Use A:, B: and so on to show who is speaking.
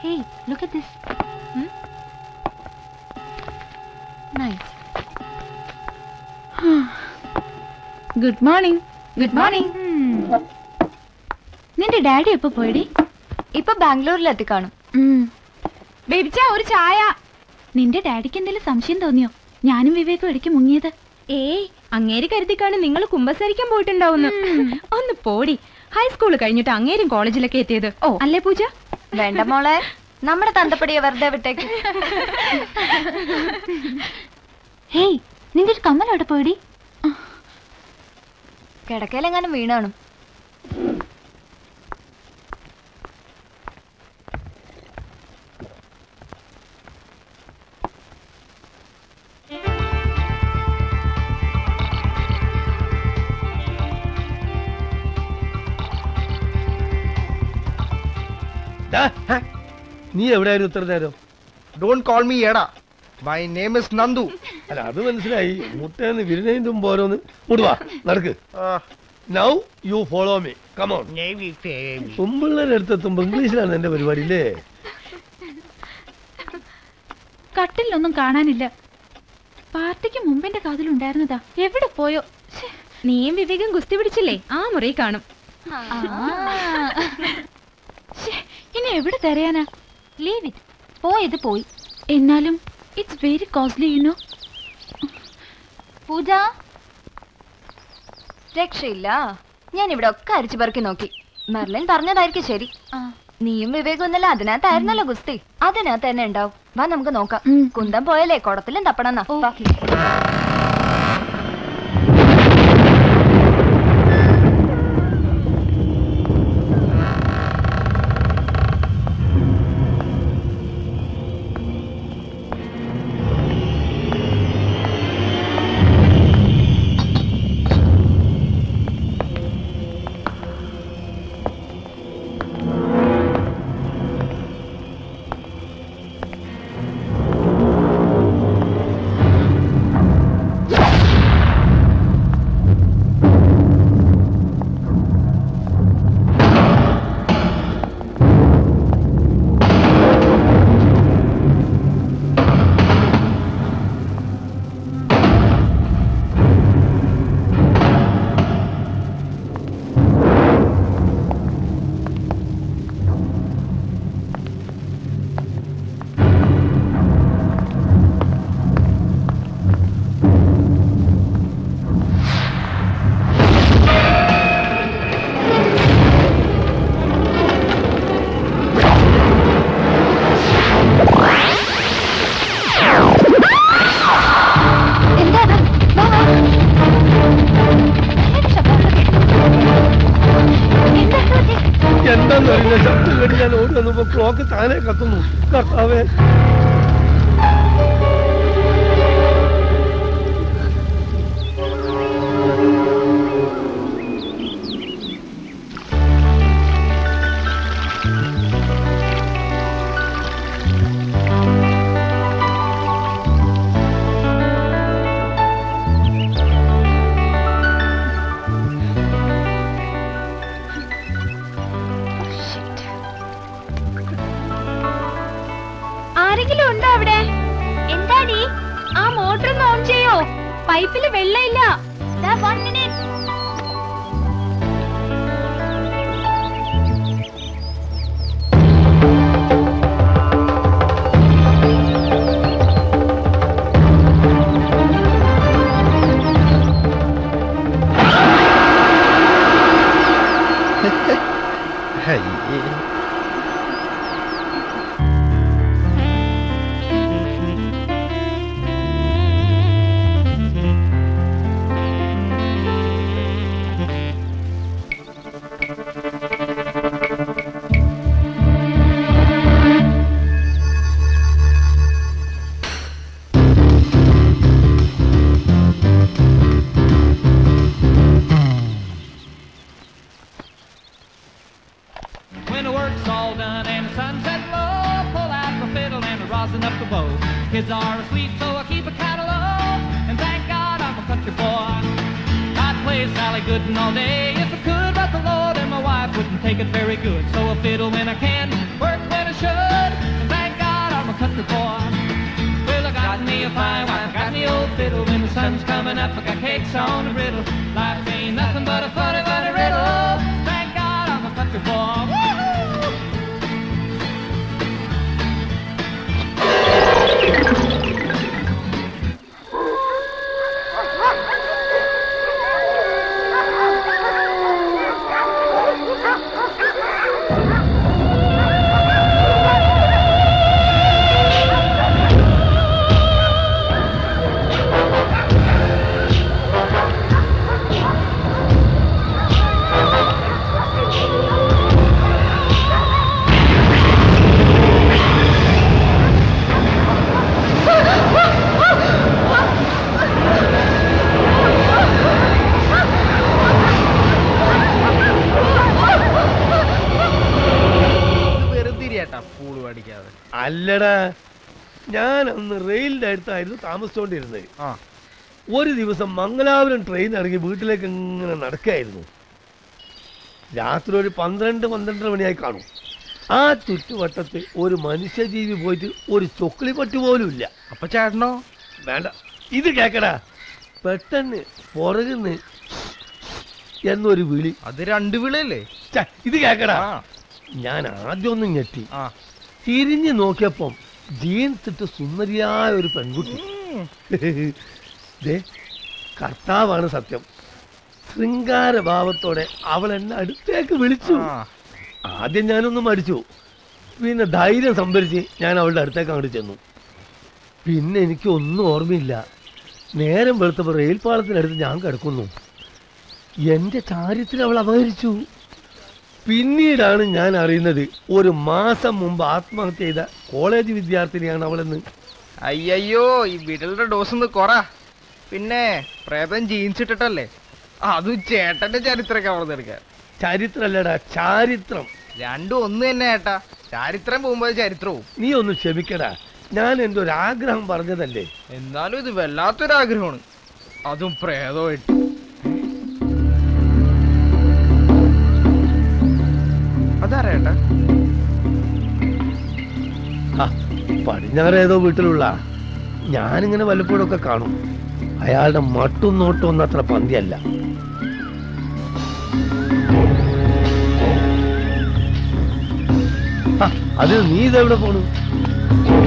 A: Hey, look at this. Nice.
B: Good morning. Good morning. നിന്റെ daddy എപ്പോ പോയടി?
A: ഇപ്പൊ ബാംഗ്ലൂരിലെത്തി കാണും.
B: ബേബിച്ചാ ഒരു ചായ. നിന്റെ ഡാഡിക്ക് എന്തെങ്കിലും സംശയം തോന്നിയോ? ഞാനും വിവേകും ഇടയ്ക്ക് മുങ്ങിയത്.
C: ഏയ്, അങ്ങേര് കരുതിക്കാണ് നിങ്ങൾ കുമ്പസരിക്കാൻ പോയിട്ടുണ്ടാവുന്നു. ഒന്ന് പോടി. ഹൈസ്കൂൾ കഴിഞ്ഞിട്ട് അങ്ങേരും കോളേജിലൊക്കെ എത്തിയത്. ഓ അല്ലേ പൂജ?
A: വേണ്ട മോളെ, നമ്മുടെ തന്തപ്പടിയെ വെറുതെ വിട്ടേക്ക്.
B: ഹേയ്, നിന്റെ ഒരു കമ്മൽ അവിടെ പോയടി?
A: കിടക്കയിലെങ്ങാനും വീണാണു.
D: നീ എവിടെയായിരുന്നു ഇത്ര നേരം?
E: ഡോണ്ട് കോൾ മീ എടാ. My name is Nandu.
D: അല്ല, അത് മനസ്സിലായി. മുട്ടേന്ന് വിരുന്നേന്തും പോരോന്ന് മുടുവാ നടക്ക്. Now you follow me. Come on. കുമ്പിള്ളേരുടെ അടുത്തെത്തുമ്പോ ഇംഗ്ലീഷിലാണ് എന്റെ പരിപാടി അല്ലേ?
B: കട്ടിലൊന്നും കാണാനില്ല. പാർട്ടിക്ക് മുമ്പെന്റെ കാതിലുണ്ടായിരുന്നതാ. എവിടെ പോയോ?
C: നീയും വിവേകം ഗുസ്തി പിടിച്ചില്ലേ? ആ മുറി കാണും.
B: ഇനി എവിടെ തരയാനാ?
A: Leave it. പോയത് പോയി.
B: എന്നാലും it's very costly you know.
A: Pooja, രക്ഷയില്ല. ഞാൻ ഇവിടെ ഒക്കെ അരിച്ചു പെറുക്കി നോക്കി. മെർലിൻ പറഞ്ഞതായിരിക്കും ശരി. നീയും വിവേകം ഒന്നല്ല അതിനകത്തായിരുന്നല്ലോ ഗുസ്തി. അതിനകത്ത് തന്നെ ഉണ്ടാവും. വാ നമുക്ക് നോക്കാം. കുന്തം പോയല്ലേ കുടത്തിലും തപ്പണമെന്നാ.
D: ഞാൻ ഓടി വന്നപ്പോ ക്ലോക്ക് താനെ കത്തുന്നു. കർത്താവേ,
C: ആരെങ്കിലും ഉണ്ടോ അവിടെ? എന്താടി ആ മോട്ടർ ഒന്ന് ഓൺ ചെയ്യോ? പൈപ്പില് വെള്ളമില്ല. 1 minute.
F: Kids are asleep, so I keep a catalog, and thank God I'm a country boy. I'd play Sally Gooden all day if I could, but the Lord and my wife wouldn't take it very good. So I fiddle when I can, work when I should. And thank God I'm a country boy. Well, I got me a fine wife, I got me old fiddle. When the sun's coming up, I got cakes on the griddle. Life ain't nothing but a funny, funny riddle. Thank God I'm a country boy. Woo-hoo!
D: അല്ലടാ, ഞാൻ അന്ന് റെയിലിന്റെ അടുത്തായിരുന്നു താമസിച്ചോണ്ടിരുന്നത്. ഒരു ദിവസം Mangalapuram train ഇറങ്ങി വീട്ടിലേക്ക് ഇങ്ങനെ നടക്കായിരുന്നു. രാത്രി ഒരു 12 മണിയായി കാണും. ആ ചുറ്റുവട്ടത്ത് ഒരു മനുഷ്യജീവി പോയിട്ട് ഒരു ചൊക്കിളി പട്ടി പോലും ഇല്ല.
E: അപ്പൊ ചേട്ടനോ?
D: വേണ്ട, ഇത് കേക്കടാ. പെട്ടെന്ന് പുറകുന്ന് എന്നൊരു വിളി.
E: അത് 2 വിളിയല്ലേ?
D: ഇത് കേക്കടാ. ഞാൻ ആദ്യം ഒന്നും ഞെട്ടി. തിരിഞ്ഞു നോക്കിയപ്പം ജീൻസ് ഇട്ട് സുന്ദരിയായ ഒരു പെൺകുട്ടി. കർത്താവാണ് സത്യം. ശൃംഗാരഭാവത്തോടെ അവൾ എന്നെ അടുത്തേക്ക് വിളിച്ചു. ആദ്യം ഞാനൊന്നും മടിച്ചു. പിന്നെ ധൈര്യം സംഭരിച്ച് ഞാൻ അവളുടെ അടുത്തേക്ക് അങ്ങോട്ട് ചെന്നു. പിന്നെ എനിക്ക് ഒന്നും ഓർമ്മയില്ല. നേരം വെളുത്തപ്പോൾ റെയിൽ പാളത്തിനടുത്ത് ഞാൻ കിടക്കുന്നു. എന്റെ ചാരിത്രം അവൾ അപഹരിച്ചു. പിന്നീടാണ് ഞാൻ അറിയുന്നത് 1 മാസം മുമ്പ് ആത്മഹത്യ ചെയ്ത കോളേജ് വിദ്യാർത്ഥിനിയാണ് അവളെന്ന്.
E: അയ്യോ, ഈ വിരലിന്റെ ഡോസ് ഒന്ന് കൊറ. പിന്നെ പ്രേതം ജീൻസ് ഇട്ടിട്ടല്ലേ? അതും ചേട്ടന്റെ ചരിത്രമൊക്കെ അവിടെ എടുക്കാൻ.
D: ചരിത്രല്ലടാ, ചാരിത്രം.
E: രണ്ടും ഒന്ന് തന്നെ ഏട്ടാ. ചരിത്രം പോകുമ്പോ ചരിത്രവും.
D: നീ ഒന്ന് ക്ഷമിക്കടാ, ഞാൻ എന്റെ ഒരു ആഗ്രഹം പറഞ്ഞതല്ലേ.
E: എന്നാലും ഇത് വല്ലാത്തൊരാഗ്രഹമാണ്, അതും പ്രേതമായിട്ട്. അതാരേട്ടാ?
D: പടിഞ്ഞാറേതോ വീട്ടിലുള്ള. ഞാനിങ്ങനെ വല്ലപ്പോഴൊക്കെ കാണും. അയാളുടെ മട്ടും നോട്ടും ഒന്നും അത്ര പന്തിയല്ല. അതിന് നീ ഇതെവിടെ പോണു?